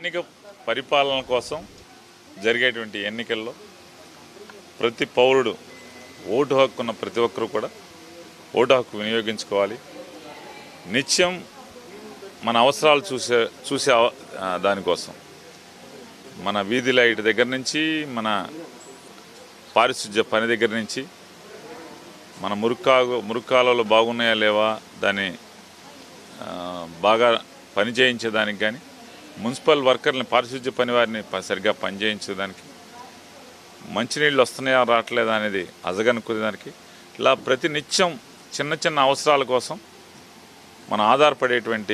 స్థానిక పరిపాలన కోసం జరిగేటువంటి ఎన్నికల్లో ప్రతి పౌరుడు ఓటు హక్కున్న ప్రతి ఒక్కరూ కూడా ఓటు హక్కు వినియోగించుకోవాలి. నిత్యం మన అవసరాలు చూసే దానికోసం మన వీధి లైట్ దగ్గర నుంచి, మన పారిశుధ్య పని దగ్గర నుంచి, మన మురుక్కాలలో బాగున్నాయా లేవా దాన్ని బాగా పని చేయించేదానికి కానీ, మున్సిపల్ వర్కర్ని పారిశుధ్య పని వారిని సరిగ్గా పనిచేయించేదానికి, మంచినీళ్ళు వస్తున్నాయా రావట్లేదా అనేది అజగనుకునేదానికి, ఇలా ప్రతి నిత్యం చిన్న చిన్న అవసరాల కోసం మనం ఆధారపడేటువంటి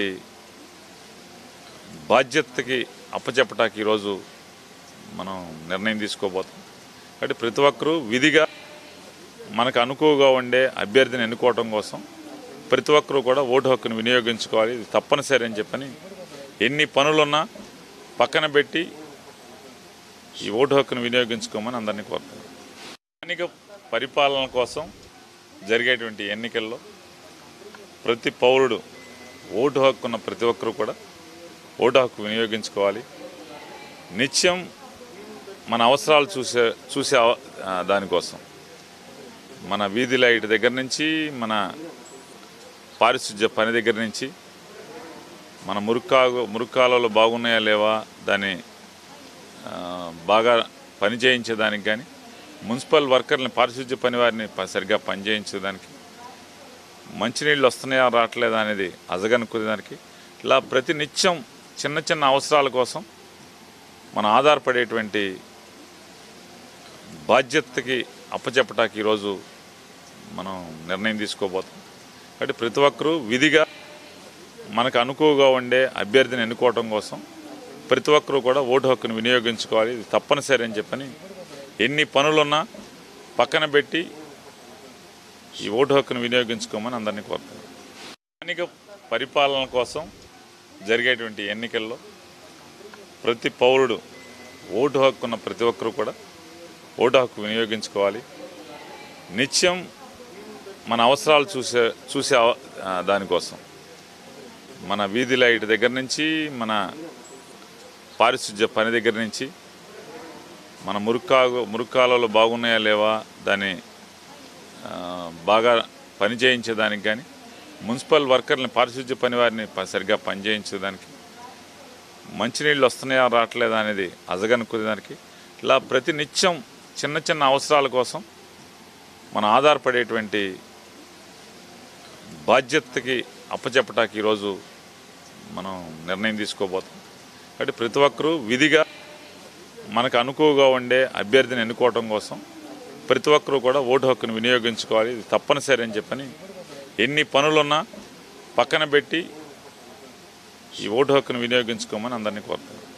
బాధ్యతకి అప్పచెప్పటానికి ఈరోజు మనం నిర్ణయం తీసుకోబోతాం. కాబట్టి ప్రతి ఒక్కరూ విధిగా మనకు అనుకువగా ఉండే అభ్యర్థిని ఎన్నుకోవడం కోసం ప్రతి ఒక్కరూ కూడా ఓటు హక్కును వినియోగించుకోవాలి. ఇది తప్పనిసరి అని చెప్పని ఎన్ని పనులున్నా పక్కన పెట్టి ఈ ఓటు హక్కును వినియోగించుకోమని అందరినీ కోరుతున్నాను. స్థానిక పరిపాలన కోసం జరిగేటువంటి ఎన్నికల్లో ప్రతి పౌరుడు ఓటు హక్కున్న ప్రతి ఒక్కరూ కూడా ఓటు హక్కు వినియోగించుకోవాలి. నిత్యం మన అవసరాలు చూసే దానికోసం మన వీధి లైట్ దగ్గర నుంచి, మన పారిశుధ్య పని దగ్గర నుంచి, మన మురుక్కాలలో బాగున్నాయా లేవా దాన్ని బాగా పని చేయించేదానికి కానీ, మున్సిపల్ వర్కర్ని పారిశుధ్య పని వారిని సరిగ్గా పనిచేయించేదానికి, మంచినీళ్ళు వస్తున్నాయా రావట్లేదా అనేది అజగనుకునేదానికి, ఇలా ప్రతి నిత్యం చిన్న చిన్న అవసరాల కోసం మనం ఆధారపడేటువంటి బాధ్యతకి అప్పచెప్పటానికి ఈరోజు మనం నిర్ణయం తీసుకోబోతాం. కాబట్టి ప్రతి ఒక్కరూ విధిగా మనకు అనుకువగా ఉండే అభ్యర్థిని ఎన్నుకోవడం కోసం ప్రతి ఒక్కరూ కూడా ఓటు హక్కును వినియోగించుకోవాలి. ఇది తప్పనిసరి అని చెప్పని ఎన్ని పనులున్నా పక్కన పెట్టి ఈ ఓటు హక్కును వినియోగించుకోమని అందరినీ కోరుతున్నాను. స్థానిక పరిపాలన కోసం జరిగేటువంటి ఎన్నికల్లో ప్రతి పౌరుడు ఓటు హక్కున్న ప్రతి ఒక్కరూ కూడా ఓటు హక్కు వినియోగించుకోవాలి. నిత్యం మన అవసరాలు చూసే దానికోసం మన వీధి లైట్ దగ్గర నుంచి, మన పారిశుధ్య పని దగ్గర నుంచి, మన మురుక్కాలలో బాగున్నాయా లేవా దాన్ని బాగా పని చేయించేదానికి కానీ, మున్సిపల్ వర్కర్ని పారిశుధ్య పని వారిని సరిగ్గా పనిచేయించేదానికి, మంచినీళ్ళు వస్తున్నాయా రావట్లేదా అనేది అజగనుకునేదానికి, ఇలా ప్రతి నిత్యం చిన్న చిన్న అవసరాల కోసం మనం ఆధారపడేటువంటి బాధ్యతకి అప్పచెప్పటానికి ఈరోజు మనం నిర్ణయం తీసుకోబోతాం. కాబట్టి ప్రతి ఒక్కరూ విధిగా మనకు అనుకువగా ఉండే అభ్యర్థిని ఎన్నుకోవడం కోసం ప్రతి ఒక్కరూ కూడా ఓటు హక్కును వినియోగించుకోవాలి. ఇది తప్పనిసరి అని చెప్పని ఎన్ని పనులున్నా పక్కన పెట్టి ఈ ఓటు హక్కును వినియోగించుకోమని అందరినీ కోరుతున్నాను.